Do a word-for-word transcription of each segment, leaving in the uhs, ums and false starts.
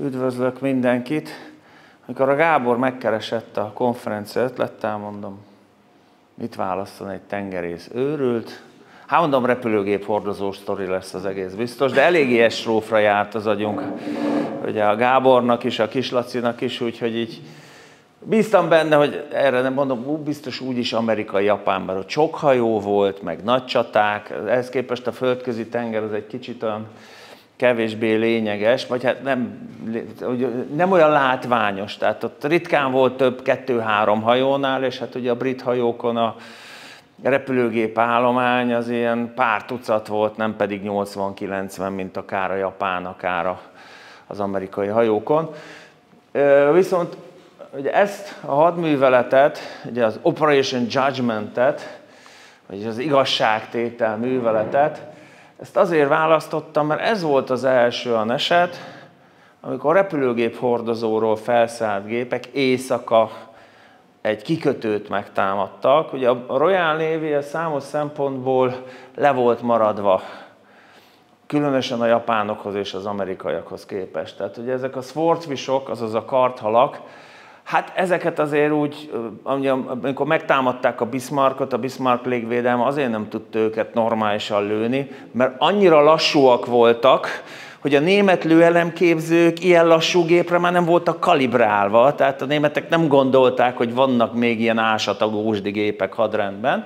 Üdvözlök mindenkit! Amikor a Gábor megkeresett a konferencia ötlettel, mondom, mit válaszol egy tengerész? Őrült? Hát mondom, repülőgép hordozó sztori lesz az egész biztos, de eléggé estrófra járt az agyunk. Ugye a Gábornak is, a Kislacinak is, úgyhogy így bíztam benne, hogy erre nem mondom, biztos úgyis amerikai-japánban, hogy sok hajó volt, meg nagy csaták, ehhez képest a földközi tenger az egy kicsit olyan kevésbé lényeges, vagy hát nem, nem olyan látványos, tehát ott ritkán volt több kettő-három hajónál, és hát ugye a brit hajókon a repülőgép állomány az ilyen pár tucat volt, nem pedig nyolcvan-kilencven, mint akár a japán, akár az amerikai hajókon. Viszont ugye ezt a hadműveletet, ugye az Operation Judgment-et, vagy az igazságtétel műveletet, ezt azért választottam, mert ez volt az első olyan eset, amikor a repülőgép hordozóról felszállt gépek éjszaka egy kikötőt megtámadtak. Ugye a Royal Navy számos szempontból le volt maradva, különösen a japánokhoz és az amerikaiakhoz képest. Tehát ugye ezek a swordfishok, azaz a karthalak, hát ezeket azért úgy, amikor megtámadták a Bismarckot, a Bismarck légvédelme azért nem tudta őket normálisan lőni, mert annyira lassúak voltak, hogy a német lőelemképzők ilyen lassú gépre már nem voltak kalibrálva, tehát a németek nem gondolták, hogy vannak még ilyen ásatagú gépek hadrendben.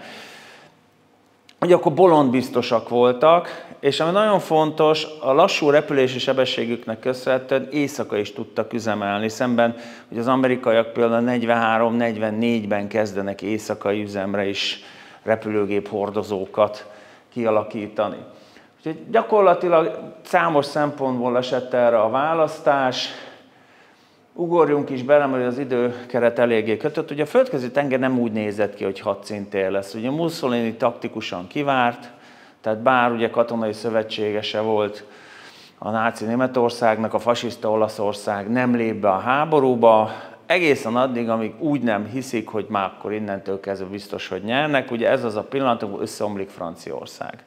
Ugye akkor bolondbiztosak voltak, és ami nagyon fontos, a lassú repülési sebességüknek köszönhetően éjszaka is tudtak üzemelni, szemben, hogy az amerikaiak például negyvenhárom-negyvennégyben kezdenek éjszakai üzemre is repülőgép hordozókat kialakítani. Úgyhogy gyakorlatilag számos szempontból esett erre a választás. Ugorjunk is bele, mert az időkeret eléggé kötött. Ugye a földközi tenger nem úgy nézett ki, hogy hadszintér lesz. Ugye Mussolini taktikusan kivárt, tehát bár ugye katonai szövetségese volt a náci Németországnak, a fasiszta Olaszország nem lép be a háborúba, egészen addig, amíg úgy nem hiszik, hogy már akkor innentől kezdve biztos, hogy nyernek. Ugye ez az a pillanat, amikor összeomlik Franciaország.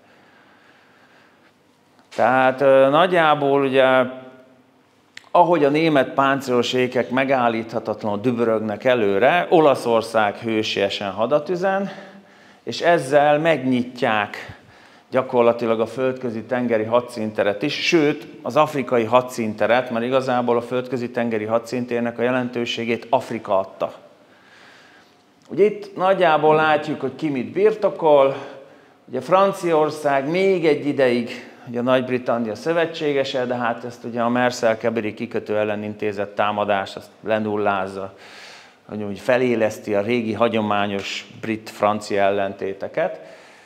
Tehát nagyjából ugye, ahogy a német páncélos ékek megállíthatatlanul dübörögnek előre, Olaszország hősiesen hadat üzen, és ezzel megnyitják gyakorlatilag a földközi tengeri hadszínteret is, sőt az afrikai hadszínteret, mert igazából a földközi tengeri hadszíntérnek a jelentőségét Afrika adta. Ugye itt nagyjából látjuk, hogy ki mit birtokol, ugye Franciaország még egy ideig ugye a Nagy-Britannia szövetségese, de hát ezt ugye a Mersa-el-Kebiri kikötő ellen intézett támadás, azt lenullázza, hogy feléleszti a régi hagyományos brit-francia ellentéteket.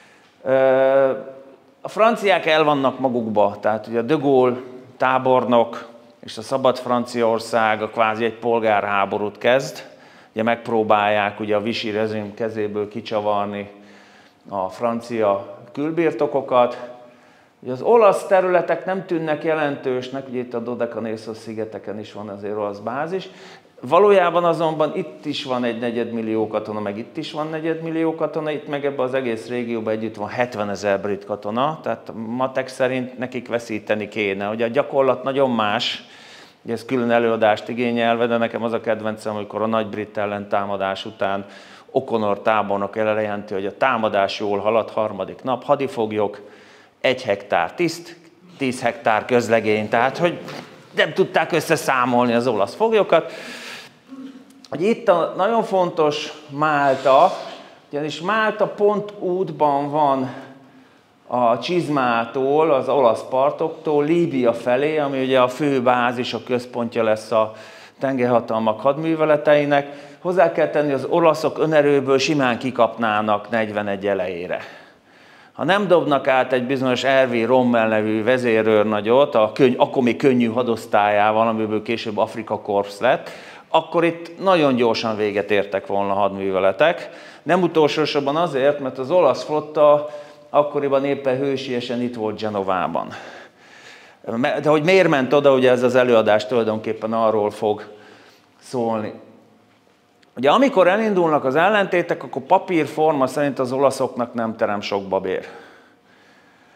A franciák el vannak magukba, tehát ugye a de Gaulle tábornok és a szabad Franciaország a kvázi egy polgárháborút kezd, ugye megpróbálják ugye a Vichy rezsim kezéből kicsavarni a francia külbirtokokat. Ugye az olasz területek nem tűnnek jelentősnek, ugye itt a Dodekanészosz szigeteken is van azért olasz bázis. Valójában azonban itt is van egy negyedmillió katona, meg itt is van negyedmillió katona, itt meg ebben az egész régióban együtt van hetvenezer brit katona, tehát matek szerint nekik veszíteni kéne. Ugye a gyakorlat nagyon más, ugye ez külön előadást igényelve, de nekem az a kedvencem, amikor a nagy brit ellentámadás után O'Connor tábornok eljelenti, hogy a támadás jól halad, harmadik nap, hadifoglyok, egy hektár tiszt, tíz hektár közlegény, tehát hogy nem tudták összeszámolni az olasz foglyokat. Hogy itt a nagyon fontos Málta, ugyanis Málta pont útban van a Csizmától, az olasz partoktól, Líbia felé, ami ugye a fő bázis, a központja lesz a tengerhatalmak hadműveleteinek. Hozzá kell tenni, az olaszok önerőből simán kikapnának negyvenegy elejére. Ha nem dobnak át egy bizonyos Erwin Rommel nevű vezérőrnagyot, a könny, akkor még könnyű hadosztályával, amiből később Afrika Korps lett, akkor itt nagyon gyorsan véget értek volna a hadműveletek. Nem utolsósorban azért, mert az olasz flotta akkoriban éppen hősiesen itt volt Genovában. De hogy miért ment oda, ugye ez az előadás tulajdonképpen arról fog szólni. Ugye amikor elindulnak az ellentétek, akkor papírforma szerint az olaszoknak nem terem sok babér.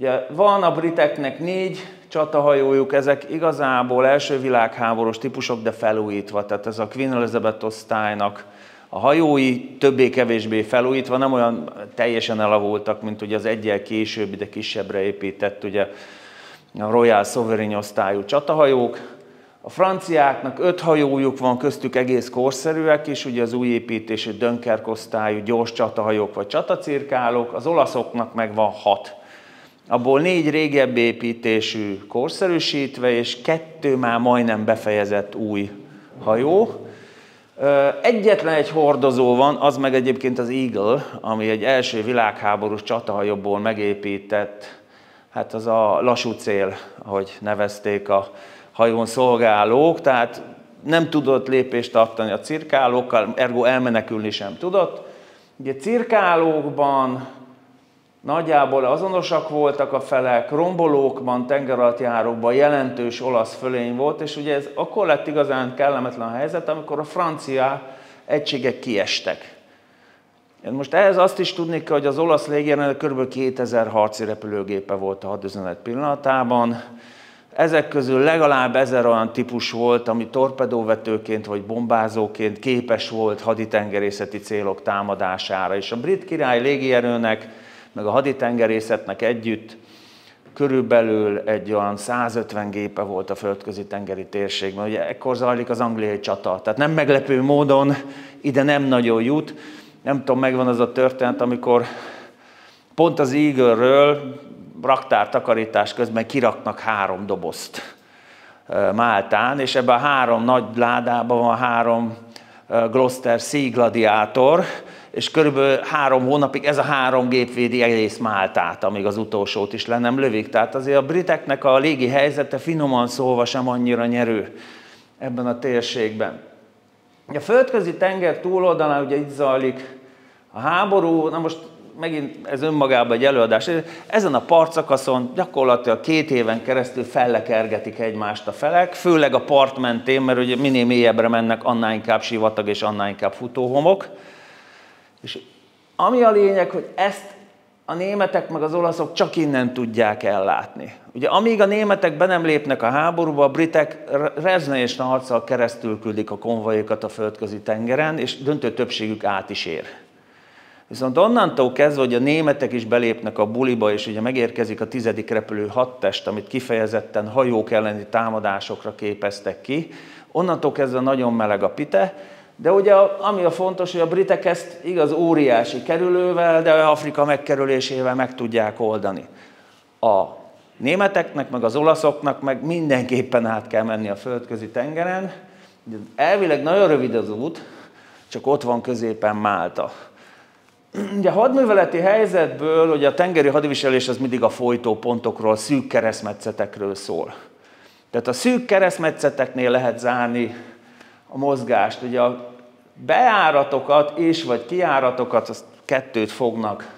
Ugye van a briteknek négy csatahajójuk, ezek igazából első világháborús típusok, de felújítva. Tehát ez a Queen Elizabeth osztálynak a hajói többé-kevésbé felújítva, nem olyan teljesen elavultak, mint ugye az egyel későbbi, de kisebbre épített ugye a Royal Sovereign osztályú csatahajók. A franciáknak öt hajójuk van, köztük egész korszerűek is, ugye az új építésű Dunkerque osztályú gyors csatahajók vagy csatacirkálók, az olaszoknak meg van hat. Abból négy régebbi építésű korszerűsítve, és kettő már majdnem befejezett új hajó. Egyetlen egy hordozó van, az meg egyébként az Eagle, ami egy első világháborús csatahajóból megépített, hát az a lassú cél, ahogy nevezték a hajón szolgálók, tehát nem tudott lépést tartani a cirkálókkal, ergo elmenekülni sem tudott. Ugye cirkálókban nagyjából azonosak voltak a felek, rombolókban, tengeralattjárókban jelentős olasz fölény volt, és ugye ez akkor lett igazán kellemetlen a helyzet, amikor a francia egységek kiestek. Most ehhez azt is tudni kell, hogy az olasz légierőnek kb. kétezer harci repülőgépe volt a hadüzenet pillanatában. Ezek közül legalább ezer olyan típus volt, ami torpedóvetőként vagy bombázóként képes volt haditengerészeti célok támadására. És a brit király légierőnek, meg a haditengerészetnek együtt körülbelül egy olyan százötven gépe volt a földközi tengeri térségben. Ugye ekkor zajlik az angliai csata, tehát nem meglepő módon ide nem nagyon jut. Nem tudom, megvan az a történet, amikor pont az Eagle-ről raktártakarítás közben kiraknak három dobozt Máltán, és ebben a három nagy ládában van három Gloster Sea Gladiator, és körülbelül három hónapig ez a három gép védi egész Máltát, amíg az utolsót is le nem lövik. Tehát azért a briteknek a légi helyzete finoman szólva sem annyira nyerő ebben a térségben. A földközi tenger túloldalán ugye itt zajlik a háború, na most megint ez önmagában egy előadás. Ezen a partszakaszon gyakorlatilag két éven keresztül fellekergetik egymást a felek, főleg a part mentén, mert ugye minél mélyebbre mennek, annál inkább sivatag és annál inkább futóhomok. És ami a lényeg, hogy ezt a németek meg az olaszok csak innen tudják ellátni. Ugye amíg a németek be nem lépnek a háborúba, a britek rezne harccal keresztül küldik a konvojokat a földközi tengeren, és döntő többségük át is ér. Viszont onnantól kezdve, hogy a németek is belépnek a buliba, és ugye megérkezik a tizedik repülő hadtest, amit kifejezetten hajók elleni támadásokra képeztek ki, onnantól kezdve nagyon meleg a pite, de ugye ami a fontos, hogy a britek ezt igaz óriási kerülővel, de Afrika megkerülésével meg tudják oldani. A németeknek, meg az olaszoknak meg mindenképpen át kell menni a földközi tengeren. Elvileg nagyon rövid az út, csak ott van középen Málta. Ugye a hadműveleti helyzetből, ugye a tengeri hadviselés az mindig a folytó pontokról, szűk keresztmetszetekről szól. Tehát a szűk keresztmetszeteknél lehet zárni a mozgást. Ugye a bejáratokat és vagy kijáratokat, azt kettőt fognak.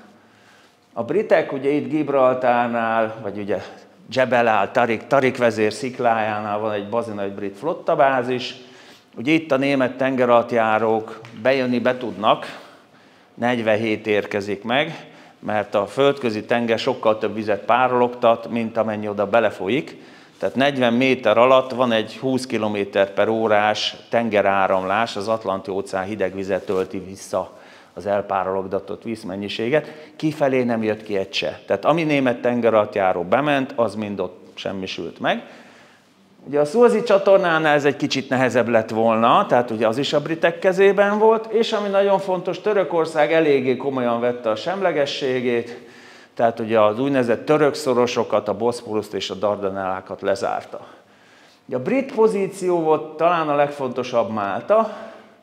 A britek ugye itt Gibraltárnál, vagy ugye Jebel al-Tarik, Tarik vezér sziklájánál van egy bazin, egy brit flottabázis. Ugye itt a német tengeralattjárók bejönni be tudnak, negyvenhét érkezik meg, mert a földközi tenger sokkal több vizet párologtat, mint amennyi oda belefolyik. Tehát negyven méter alatt van egy húsz kilométer per órás tengeráramlás, az Atlanti-óceán hideg vizet tölti vissza az elpárologtatott vízmennyiséget. Kifelé nem jött ki egy se. Tehát ami német tengeralattjáró bement, az mind ott semmisült meg. Ugye a Szuezi csatornánál ez egy kicsit nehezebb lett volna, tehát ugye az is a britek kezében volt, és ami nagyon fontos, Törökország eléggé komolyan vette a semlegességét, tehát ugye az úgynevezett török szorosokat, a Boszporuszt és a Dardanellákat lezárta. Ugye a brit pozíció volt talán a legfontosabb Málta,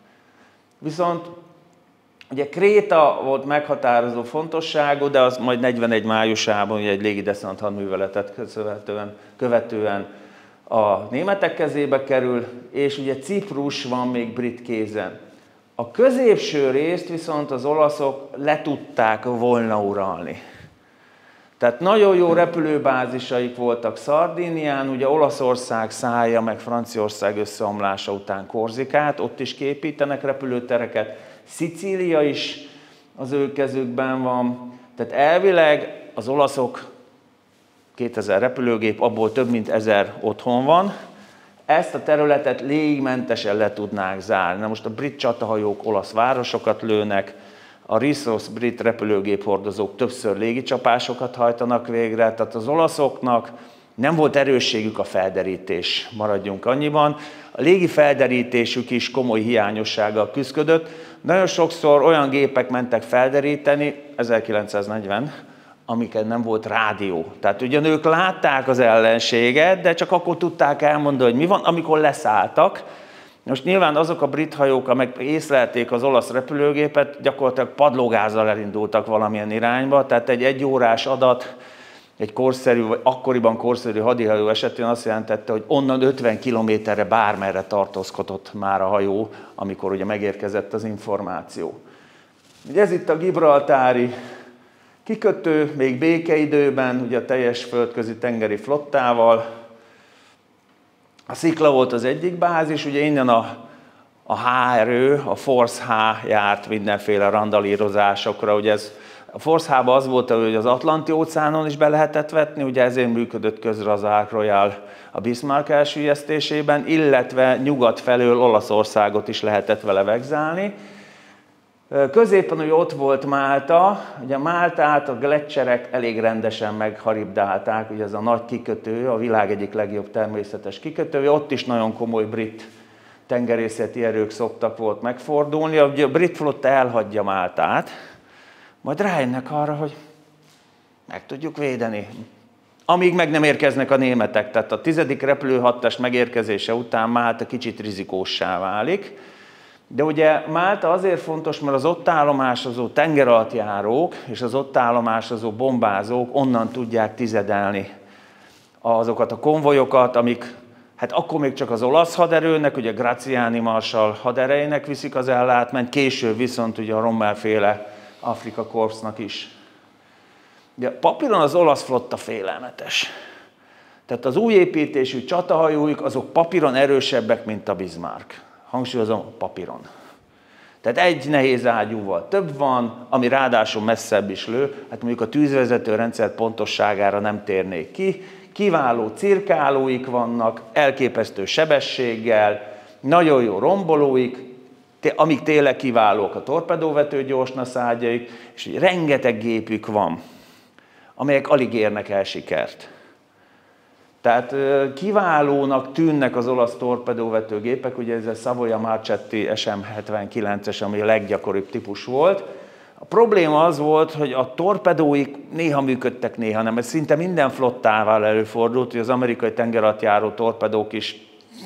viszont ugye Kréta volt meghatározó fontosságú, de az majd negyvenegy májusában ugye egy légideszant hadműveletet követően, követően a németek kezébe kerül, és ugye Ciprus van még brit kézen. A középső részt viszont az olaszok le tudták volna uralni. Tehát nagyon jó repülőbázisaik voltak Szardínián, ugye Olaszország szállja meg Franciaország összeomlása után Korzikát, ott is képítenek repülőtereket, Szicília is az ő kezükben van, tehát elvileg az olaszok kétezer repülőgép, abból több mint ezer otthon van. Ezt a területet légmentesen le tudnák zárni. Na most a brit csatahajók olasz városokat lőnek, a Rissos brit repülőgép hordozók többször légicsapásokat hajtanak végre, tehát az olaszoknak nem volt erősségük a felderítés, maradjunk annyiban. A légi felderítésük is komoly hiányossággal küszködött. Nagyon sokszor olyan gépek mentek felderíteni, ezerkilencszáznegyven, amiket nem volt rádió. Tehát ugyan ők látták az ellenséget, de csak akkor tudták elmondani, hogy mi van, amikor leszálltak. Most nyilván azok a brit hajók, amelyek észlelték az olasz repülőgépet, gyakorlatilag padlógázzal elindultak valamilyen irányba, tehát egy egyórás adat, egy korszerű, vagy akkoriban korszerű hadihajó esetén azt jelentette, hogy onnan ötven kilométerre bármerre tartózkodott már a hajó, amikor ugye megérkezett az információ. Ugye ez itt a gibraltári kikötő, még békeidőben, ugye a teljes földközi tengeri flottával. A Szikla volt az egyik bázis, ugye innen a, a H-erő, a Force H járt mindenféle randalírozásokra. Ugye ez, a Force H-ban az volt, hogy az Atlanti-óceánon is be lehetett vetni, ugye ezért működött közre az Ark Royal a Bismarck elsüllyesztésében, illetve nyugat felől Olaszországot is lehetett vele vegzálni. Középen ugye ott volt Málta, ugye Máltát a gleccserek elég rendesen megharibdálták, ugye ez a nagy kikötő, a világ egyik legjobb természetes kikötője, ott is nagyon komoly brit tengerészeti erők szoktak volt megfordulni, ugye a brit flotta elhagyja Máltát, majd rájönnek arra, hogy meg tudjuk védeni, amíg meg nem érkeznek a németek, tehát a tizedik repülőhadtest megérkezése után Málta kicsit rizikóssá válik. De ugye Málta azért fontos, mert az ott állomásozó tengeralattjárók és az ott állomásozó bombázók onnan tudják tizedelni azokat a konvojokat, amik hát akkor még csak az olasz haderőnek, ugye Graziani marsall haderejének viszik az ellátmányt, később viszont ugye a Rommel-féle Afrika Korpsnak is. De papíron az olasz flotta félelmetes. Tehát az új építésű csatahajóik azok papíron erősebbek, mint a Bismarck. Hangsúlyozom, papíron. Tehát egy nehéz ágyúval több van, ami ráadásul messzebb is lő, hát mondjuk a tűzvezető rendszer pontosságára nem térnék ki. Kiváló cirkálóik vannak, elképesztő sebességgel, nagyon jó rombolóik, amik tényleg kiválók a torpedóvető gyorsnaszágyaik, és rengeteg gépük van, amelyek alig érnek el sikert. Tehát kiválónak tűnnek az olasz torpedóvető gépek, ugye ez a Savoia Marchetti S M hetvenkilences, ami a leggyakoribb típus volt. A probléma az volt, hogy a torpedóik néha működtek, néha nem. Ez szinte minden flottával előfordult, hogy az amerikai tengeralattjáró torpedók is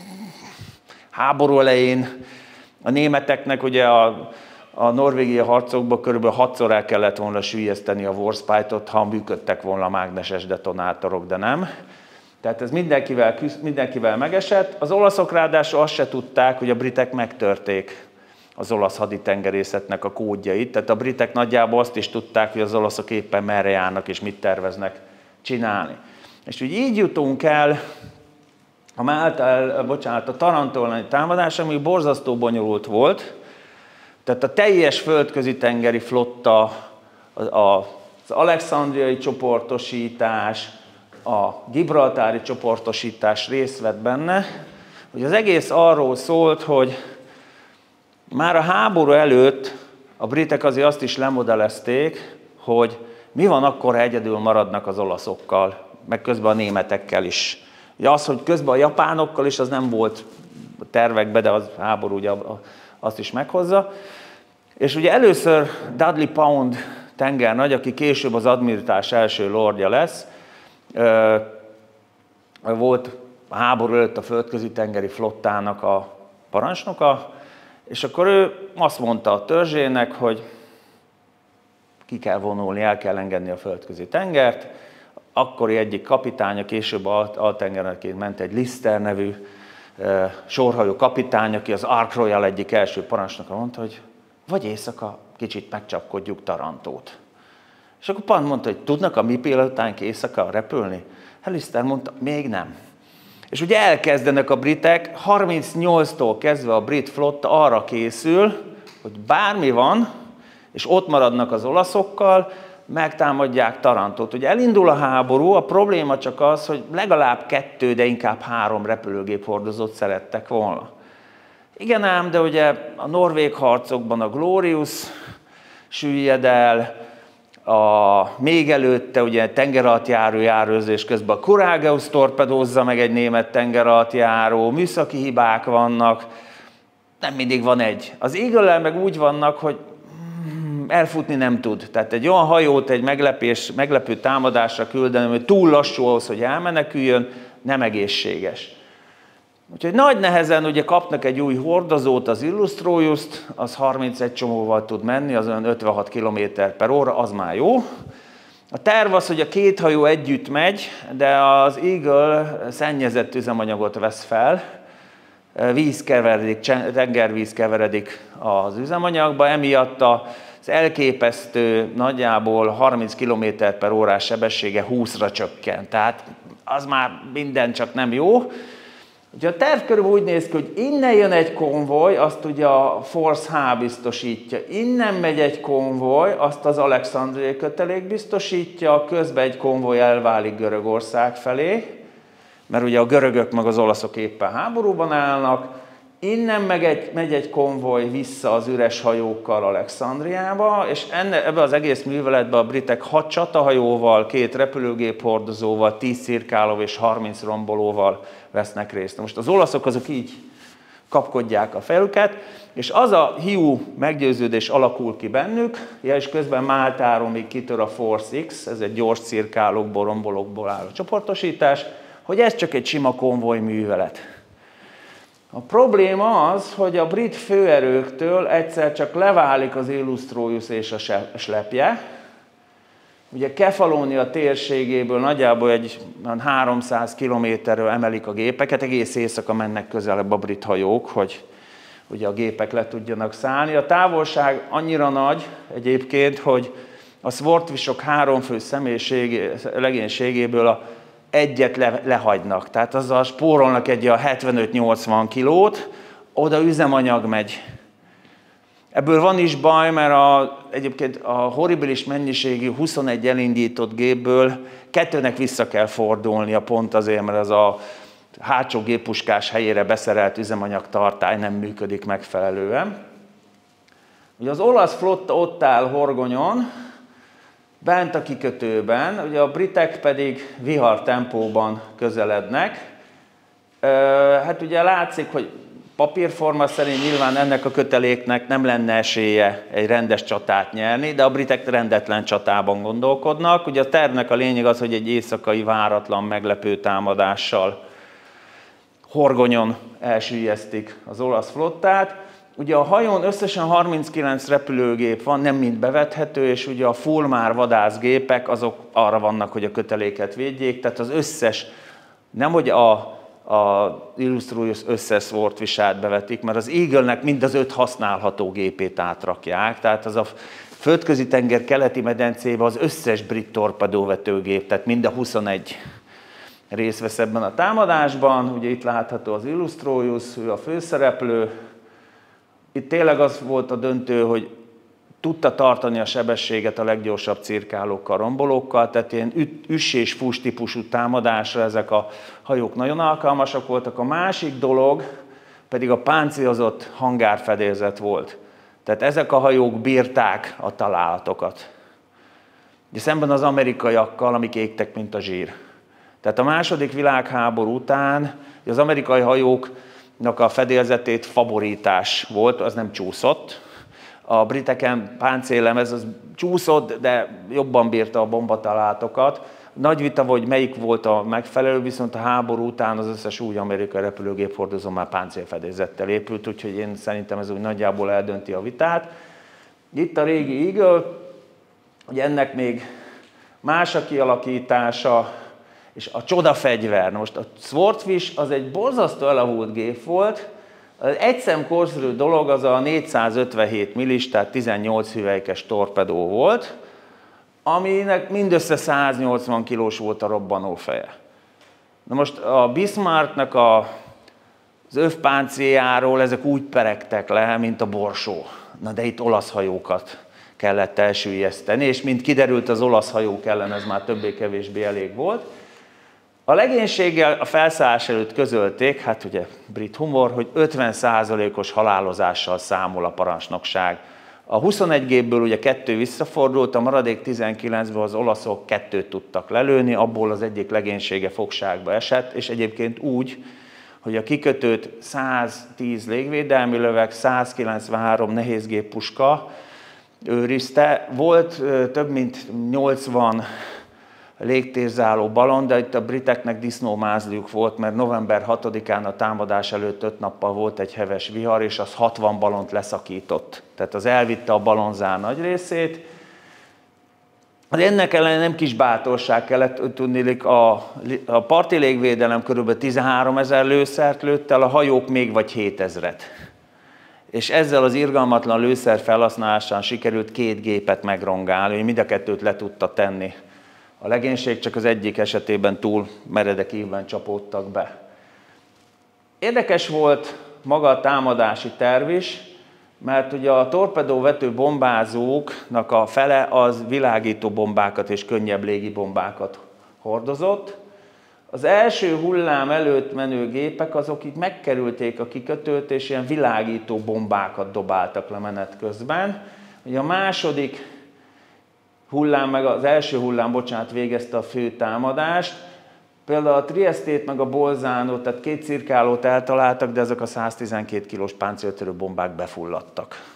háború elején a németeknek ugye a, a norvégia harcokban körülbelül hatszor el kellett volna süllyeszteni a Warspite-ot, ha működtek volna a mágneses detonátorok, de nem. Tehát ez mindenkivel, mindenkivel megesett. Az olaszok ráadásul azt se tudták, hogy a britek megtörték az olasz haditengerészetnek a kódjait. Tehát a britek nagyjából azt is tudták, hogy az olaszok éppen merre járnak és mit terveznek csinálni. És úgy így jutunk el a Málta, bocsánat, a Tarantolani támadás, ami borzasztó bonyolult volt. Tehát a teljes földközi tengeri flotta, az alexandriai csoportosítás, a gibraltári csoportosítás részt vett benne, hogy az egész arról szólt, hogy már a háború előtt a britek azért azt is lemodellezték, hogy mi van akkor, ha egyedül maradnak az olaszokkal, meg közben a németekkel is. Ugye az, hogy közben a japánokkal is, az nem volt a tervekbe, de az háború ugye azt is meghozza. És ugye először Dudley Pound tengernagy, aki később az admiralitás első lordja lesz, volt a háború előtt a földközi tengeri flottának a parancsnoka, és akkor ő azt mondta a törzsének, hogy ki kell vonulni, el kell engedni a földközi tengert. Akkori egyik kapitánya, később altengerenként ment egy Lister nevű sorhajó kapitány, aki az Ark Royal egyik első parancsnoka, mondta, hogy vagy éjszaka kicsit megcsapkodjuk Tarantót. És akkor Pant mondta, hogy tudnak a mi pilótánk éjszaka repülni? Lister mondta, még nem. És ugye elkezdenek a britek, harmincnyolctól kezdve a brit flotta arra készül, hogy bármi van, és ott maradnak az olaszokkal, megtámadják Tarantot. Ugye elindul a háború, a probléma csak az, hogy legalább kettő, de inkább három repülőgép hordozót szerettek volna. Igen ám, de ugye a norvég harcokban a Glorious süllyed el, a, még előtte ugye tengeralattjáró járőrzés közben a Courageous torpedózza meg egy német tengeralattjáró, műszaki hibák vannak, nem mindig van egy. Az Eagle-lel meg úgy vannak, hogy elfutni nem tud. Tehát egy olyan hajót egy meglepés, meglepő támadásra küldeni, hogy túl lassú ahhoz, hogy elmeneküljön, nem egészséges. Úgyhogy nagy nehezen ugye kapnak egy új hordozót, az Illustrious-t, az harmincegy csomóval tud menni, az olyan ötvenhat kilométer per óra, az már jó. A terv az, hogy a két hajó együtt megy, de az Eagle szennyezett üzemanyagot vesz fel, víz keveredik, tengervíz keveredik az üzemanyagba, emiatt az elképesztő nagyjából harminc kilométer per órás sebessége húszra csökken. Tehát az már minden csak nem jó. Ugye a terv körülbelül úgy néz ki, hogy innen jön egy konvoj, azt ugye a Force H biztosítja, innen megy egy konvoj, azt az Alexandriai kötelék biztosítja, közben egy konvoj elválik Görögország felé, mert ugye a görögök meg az olaszok éppen háborúban állnak, innen meg egy, megy egy konvoj vissza az üres hajókkal Alexandriába, és enne, ebbe az egész műveletben a britek hat csatahajóval, két repülőgép hordozóval, tíz cirkáló és harminc rombolóval vesznek részt. Most az olaszok azok így kapkodják a fejüket, és az a hiú meggyőződés alakul ki bennük, ja, és közben Máltáról még kitör a Force X, ez egy gyors cirkálókból, rombolókból álló csoportosítás, hogy ez csak egy sima konvoj művelet. A probléma az, hogy a brit főerőktől egyszer csak leválik az Illustrious és a slepje. Ugye Kefalónia térségéből nagyjából egy háromszáz kilométerről emelik a gépeket, egész éjszaka mennek közelebb a brit hajók, hogy ugye a gépek le tudjanak szállni. A távolság annyira nagy egyébként, hogy a Swordfish-ok három fő személyiség, legénységéből a egyet le, lehagynak. Tehát azzal spórolnak egy a hetvenöt-nyolcvan kilót, oda üzemanyag megy. Ebből van is baj, mert a, egyébként a horribilis mennyiségű huszonegy elindított gépből kettőnek vissza kell fordulnia pont azért, mert az a hátsó géppuskás helyére beszerelt üzemanyagtartály nem működik megfelelően. Ugye az olasz flotta ott áll horgonyon, bent a kikötőben, ugye a britek pedig vihar tempóban közelednek. Hát ugye látszik, hogy papírforma szerint nyilván ennek a köteléknek nem lenne esélye egy rendes csatát nyerni, de a britek rendetlen csatában gondolkodnak. Ugye a tervnek a lényeg az, hogy egy éjszakai váratlan meglepő támadással horgonyon elsüllyesztik az olasz flottát. Ugye a hajón összesen harminckilenc repülőgép van, nem mind bevethető, és ugye a Fulmar vadászgépek azok arra vannak, hogy a köteléket védjék, tehát az összes, nemhogy a, a Illustrious összes Swordfish-át bevetik, mert az Eagle-nek mind az öt használható gépét átrakják, tehát az a földközi tenger keleti medencébe az összes brit torpedóvetőgép, tehát mind a huszonegy részt vesz ebben a támadásban, ugye itt látható az Illustrious, ő a főszereplő. Itt tényleg az volt a döntő, hogy tudta tartani a sebességet a leggyorsabb cirkálókkal, rombolókkal, tehát ilyen üss és fuss típusú támadásra ezek a hajók nagyon alkalmasak voltak. A másik dolog pedig a páncélozott hangárfedélzet volt. Tehát ezek a hajók bírták a találatokat. De szemben az amerikaiakkal, amik égtek, mint a zsír. Tehát a második világháború után az amerikai hajóknak a fedélzetét favoritás volt, az nem csúszott. A briteken páncélemez az csúszott, de jobban bírta a bombatalálatokat. Nagy vita, hogy melyik volt a megfelelő, viszont a háború után az összes új amerikai repülőgép hordozó már páncélfedélzettel épült, úgyhogy én szerintem ez úgy nagyjából eldönti a vitát. Itt a régi Eagle, hogy ennek még más a kialakítása, és a csodafegyver. Most a Swordfish az egy borzasztó elavult gép volt. Az egyszemkorszerű dolog az a négyszázötvenhét millis, tehát tizennyolc hüvelykes torpedó volt, aminek mindössze száznyolcvan kilós volt a robbanófeje. Na most a Bismarcknak a, az övpáncéljáról ezek úgy peregtek le, mint a borsó. Na de itt olasz hajókat kellett elsüllyeszteni, és mint kiderült, az olasz hajók ellen ez már többé-kevésbé elég volt. A legénységgel a felszállás előtt közölték, hát ugye brit humor, hogy ötven százalékos halálozással számol a parancsnokság. A huszonegy gépből ugye kettő visszafordult, a maradék tizenkilencből az olaszok kettőt tudtak lelőni, abból az egyik legénysége fogságba esett, és egyébként úgy, hogy a kikötőt száztíz légvédelmi löveg, százkilencvenhárom nehézgéppuska őrizte. Volt több mint nyolcvan légtérzáló ballon, de itt a briteknek disznómázliuk volt, mert november hatodikán a támadás előtt öt nappal volt egy heves vihar, és az hatvan ballont leszakított. Tehát az elvitte a ballonzár nagy részét. De ennek ellenére nem kis bátorság kellett, tudniillik, a, a parti légvédelem kb. tizenháromezer lőszert lőtt el, a hajók még vagy hétezret. És ezzel az irgalmatlan lőszer felhasználásán sikerült két gépet megrongálni, hogy mind a kettőt le tudta tenni. A legénység csak az egyik esetében túl meredek ívben csapódtak be. Érdekes volt maga a támadási terv is, mert ugye a torpedóvető bombázóknak a fele az világító bombákat és könnyebb légibombákat hordozott. Az első hullám előtt menő gépek azok így megkerülték a kikötőt, és ilyen világító bombákat dobáltak le menet közben. Ugye a második hullám, meg az első hullám, bocsánat, végezte a fő támadást. Például a Triestét meg a Bolzánót, tehát két cirkálót eltaláltak, de ezek a száztizenkét kilós páncéltörő bombák befulladtak.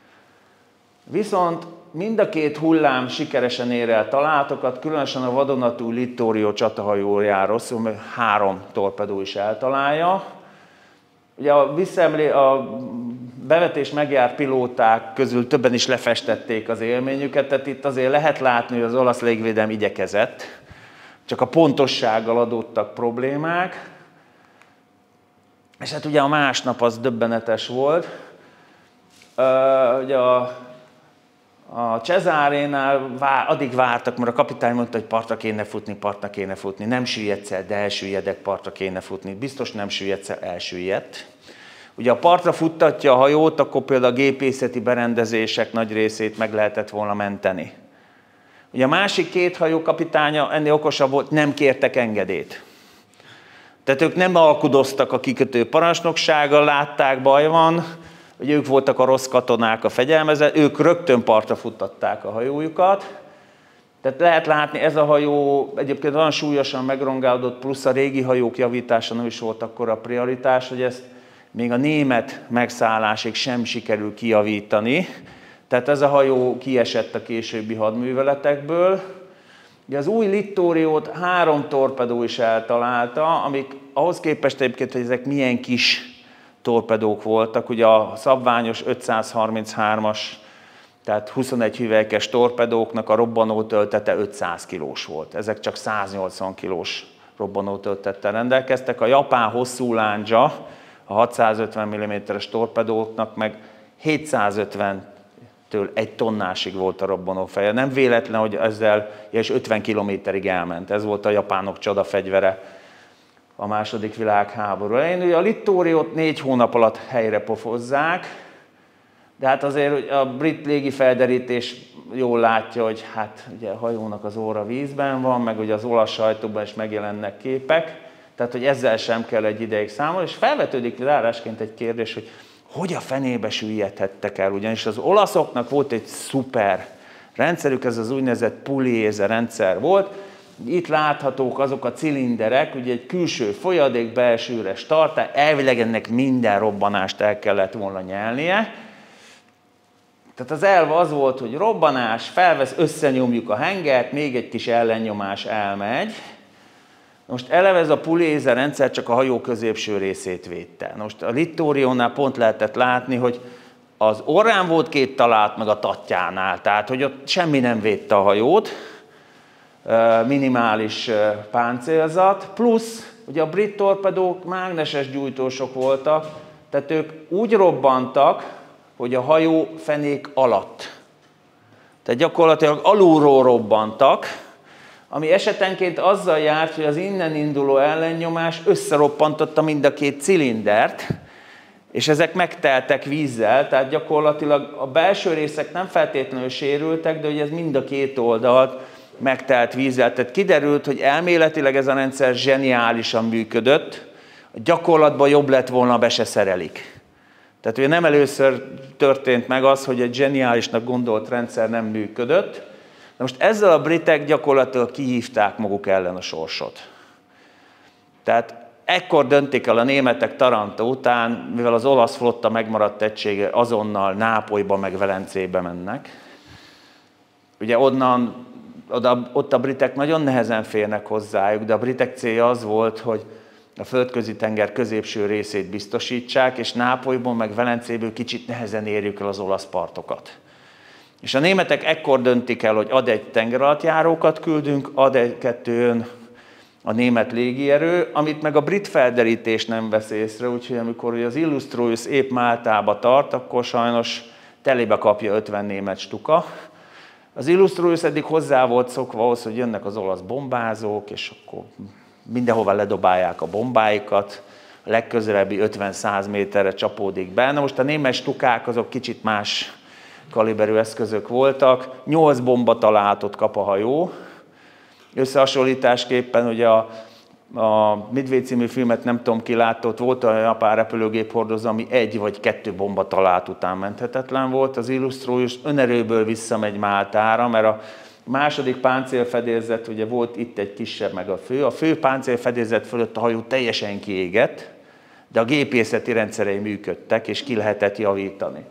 Viszont mind a két hullám sikeresen ér el találatokat, különösen a vadonatúj Littorio csatahajóján rosszul, mert három torpedó is eltalálja. Ugye a, visszaemlé, a bevetés megjárt pilóták közül többen is lefestették az élményüket, tehát itt azért lehet látni, hogy az olasz légvédelem igyekezett, csak a pontossággal adódtak problémák. És hát ugye a másnap az döbbenetes volt. Uh, ugye a, a Cesarénál vár, addig vártak, mert a kapitány mondta, hogy partra kéne futni, partra kéne futni. Nem süllyedsz el, de elsüllyedek, partra kéne futni. Biztos nem süllyedsz el, elsüllyedt. Ugye a partra futtatja a hajót, akkor például a gépészeti berendezések nagy részét meg lehetett volna menteni. Ugye a másik két hajó kapitánya ennél okosabb volt, nem kértek engedélyt. Tehát ők nem alkudoztak a kikötő parancsnoksággal, látták, baj van, hogy ők voltak a rossz katonák, a fegyelmezett, ők rögtön partra futtatták a hajójukat. Tehát lehet látni, ez a hajó egyébként olyan súlyosan megrongálódott, plusz a régi hajók javítása nem is volt akkor a prioritás, hogy ezt még a német megszállásig sem sikerül kijavítani. Tehát ez a hajó kiesett a későbbi hadműveletekből. Ugye az új Littoriót három torpedó is eltalálta, amik ahhoz képest egyébként, hogy ezek milyen kis torpedók voltak. Ugye a szabványos ötszázharminchárom-as, tehát huszonegy hüvelykes torpedóknak a robbanótöltete ötszáz kilós volt. Ezek csak száznyolcvan kilós robbanótöltettel rendelkeztek. A japán hosszú lándzsa, a hatszázötven milliméteres torpedóknak meg hétszázötventől egy tonnásig volt a robbanófeje. Nem véletlen, hogy ezzel és ötven kilométerig elment. Ez volt a japánok csodafegyvere a második világháború elején. Ugye a Littoriót négy hónap alatt helyre pofozzák, de hát azért a brit légifelderítés jól látja, hogy hát ugye a hajónak az óra vízben van, meg ugye az olasz sajtóban is megjelennek képek, tehát hogy ezzel sem kell egy ideig számolni, és felvetődik zárásként egy kérdés, hogy hogy a fenébe süllyedhettek el, ugyanis az olaszoknak volt egy szuper rendszerük, ez az úgynevezett Pugliese rendszer volt. Itt láthatók azok a cilinderek, ugye egy külső folyadék, belső üres tartály, elvileg ennek minden robbanást el kellett volna nyelnie. Tehát az elv az volt, hogy robbanás, felvesz, összenyomjuk a hengert, még egy kis ellennyomás elmegy. Most eleve ez a Pugliese rendszer csak a hajó középső részét védte. Most a Littoriónál pont lehetett látni, hogy az orrán volt két találat, meg a tatjánál, tehát hogy ott semmi nem védte a hajót, minimális páncélzat, plusz ugye a brit torpedók mágneses gyújtósok voltak, tehát ők úgy robbantak, hogy a hajó fenék alatt. Tehát gyakorlatilag alulról robbantak, ami esetenként azzal járt, hogy az innen induló ellennyomás összeroppantotta mind a két cilindert, és ezek megteltek vízzel, tehát gyakorlatilag a belső részek nem feltétlenül sérültek, de ugye ez mind a két oldalt megtelt vízzel. Tehát kiderült, hogy elméletileg ez a rendszer zseniálisan működött, a gyakorlatban jobb lett volna, be se szerelik. Tehát ugye nem először történt meg az, hogy egy zseniálisnak gondolt rendszer nem működött, de most ezzel a britek gyakorlatilag kihívták maguk ellen a sorsot. Tehát ekkor döntik el a németek Taranto után, mivel az olasz flotta megmaradt egysége, azonnal Nápolyba meg Velencébe mennek. Ugye onnan, oda, ott a britek nagyon nehezen férnek hozzájuk, de a britek célja az volt, hogy a Földközi-tenger középső részét biztosítsák, és Nápolyból meg Velencéből kicsit nehezen érjük el az olasz partokat. És a németek ekkor döntik el, hogy ad egy tengeralattjárókat küldünk, ad egy kettőn a német légierő, amit meg a brit felderítés nem vesz észre, úgyhogy amikor az Illustrious épp Máltába tart, akkor sajnos telébe kapja ötven német stuka. Az Illustrious eddig hozzá volt szokva ahhoz, hogy jönnek az olasz bombázók, és akkor mindenhova ledobálják a bombáikat, a legközelebbi ötven-száz méterre csapódik be. Na most a német stukák azok kicsit más kaliberű eszközök voltak, nyolc bomba találatot kap a hajó. Összehasonlításképpen ugye a, a Midway című filmet nem tudom ki látott, volt olyan japán repülőgép hordozó, ami egy vagy kettő bomba találat után menthetetlen volt. Az Illustrious önerőből visszamegy Máltára, mert a második páncélfedélzet, ugye volt itt egy kisebb meg a fő, a fő páncélfedélzet fölött a hajó teljesen kiégett, de a gépészeti rendszerei működtek, és ki lehetett javítani.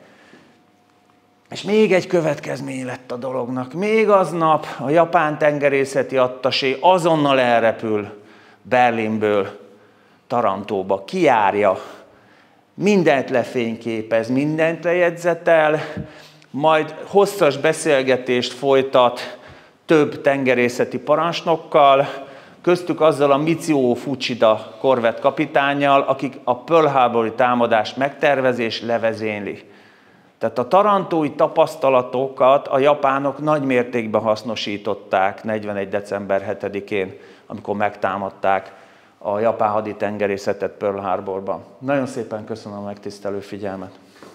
És még egy következmény lett a dolognak. Még aznap a japán tengerészeti attasé azonnal elrepül Berlinből Tarantóba, kijárja, mindent lefényképez, mindent lejegyzetel, majd hosszas beszélgetést folytat több tengerészeti parancsnokkal, köztük azzal a Michio Fuchida korvett kapitánnyal, akik a Pearl Harbor-i támadást megtervezi és levezényli. Tehát a tarantói tapasztalatokat a japánok nagy mértékben hasznosították negyvenegy december hetedikén, amikor megtámadták a japán haditengerészetet Pearl Harborban. Nagyon szépen köszönöm a megtisztelő figyelmet!